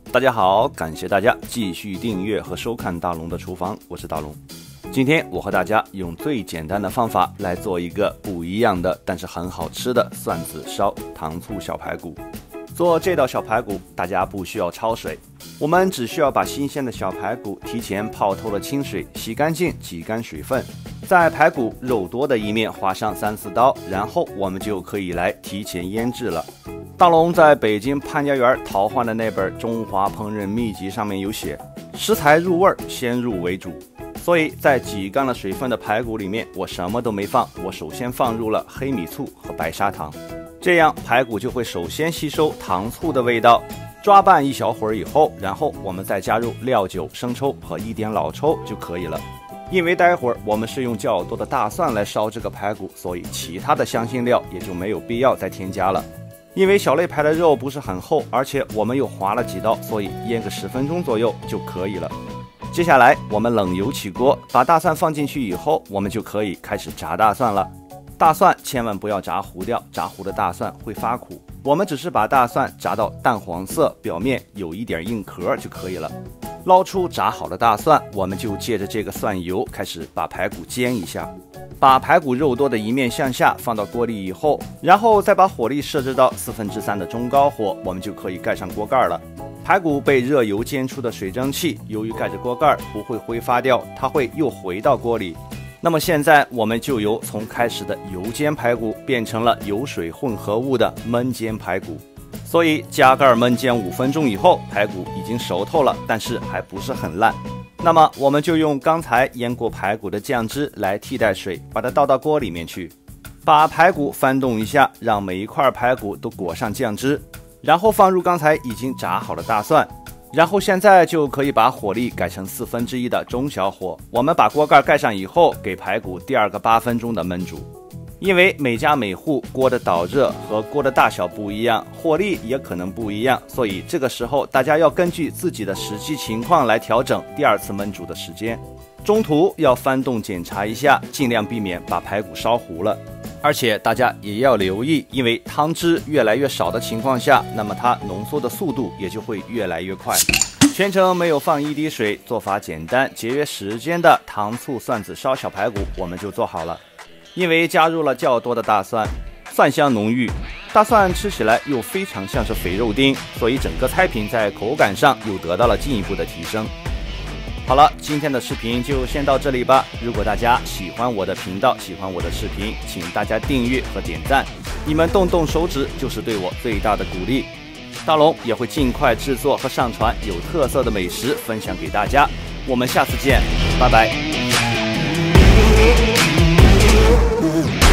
大家好，感谢大家继续订阅和收看大龙的厨房，我是大龙。今天我和大家用最简单的方法来做一个不一样的，但是很好吃的蒜子烧糖醋小排骨。做这道小排骨，大家不需要焯水，我们只需要把新鲜的小排骨提前泡透了清水，洗干净，挤干水分，在排骨肉多的一面划上3-4刀，然后我们就可以来提前腌制了。大龙在北京潘家园淘换的那本《中华烹饪秘籍》上面有写，食材入味先入为主，所以在挤干了水分的排骨里面，我什么都没放，我首先放入了黑米醋和白砂糖，这样排骨就会首先吸收糖醋的味道，抓拌一小会儿以后，然后我们再加入料酒、生抽和一点老抽就可以了。因为待会儿我们是用较多的大蒜来烧这个排骨，所以其他的香辛料也就没有必要再添加了。因为小肋排的肉不是很厚，而且我们又划了几刀，所以腌个10分钟左右就可以了。接下来我们冷油起锅，把大蒜放进去以后，我们就可以开始炸大蒜了。大蒜千万不要炸糊掉，炸糊的大蒜会发苦。我们只是把大蒜炸到淡黄色，表面有一点硬壳就可以了。捞出炸好的大蒜，我们就借着这个蒜油开始把排骨煎一下。把排骨肉多的一面向下放到锅里以后，然后再把火力设置到3/4的中高火，我们就可以盖上锅盖了。排骨被热油煎出的水蒸气，由于盖着锅盖不会挥发掉，它会又回到锅里。那么现在我们就由从开始的油煎排骨变成了油水混合物的焖煎排骨。所以加盖焖煎5分钟以后，排骨已经熟透了，但是还不是很烂。那么我们就用刚才腌过排骨的酱汁来替代水，把它倒到锅里面去，把排骨翻动一下，让每一块排骨都裹上酱汁，然后放入刚才已经炸好的大蒜，然后现在就可以把火力改成1/4的中小火。我们把锅盖盖上以后，给排骨第2个8分钟的焖煮。因为每家每户锅的导热和锅的大小不一样，火力也可能不一样，所以这个时候大家要根据自己的实际情况来调整第2次焖煮的时间。中途要翻动检查一下，尽量避免把排骨烧糊了。而且大家也要留意，因为汤汁越来越少的情况下，那么它浓缩的速度也就会越来越快。全程没有放一滴水，做法简单节约时间的糖醋蒜子烧小排骨我们就做好了。因为加入了较多的大蒜，蒜香浓郁，大蒜吃起来又非常像是肥肉丁，所以整个菜品在口感上又得到了进一步的提升。好了，今天的视频就先到这里吧。如果大家喜欢我的频道，喜欢我的视频，请大家订阅和点赞，你们动动手指就是对我最大的鼓励。大龙也会尽快制作和上传有特色的美食分享给大家。我们下次见，拜拜。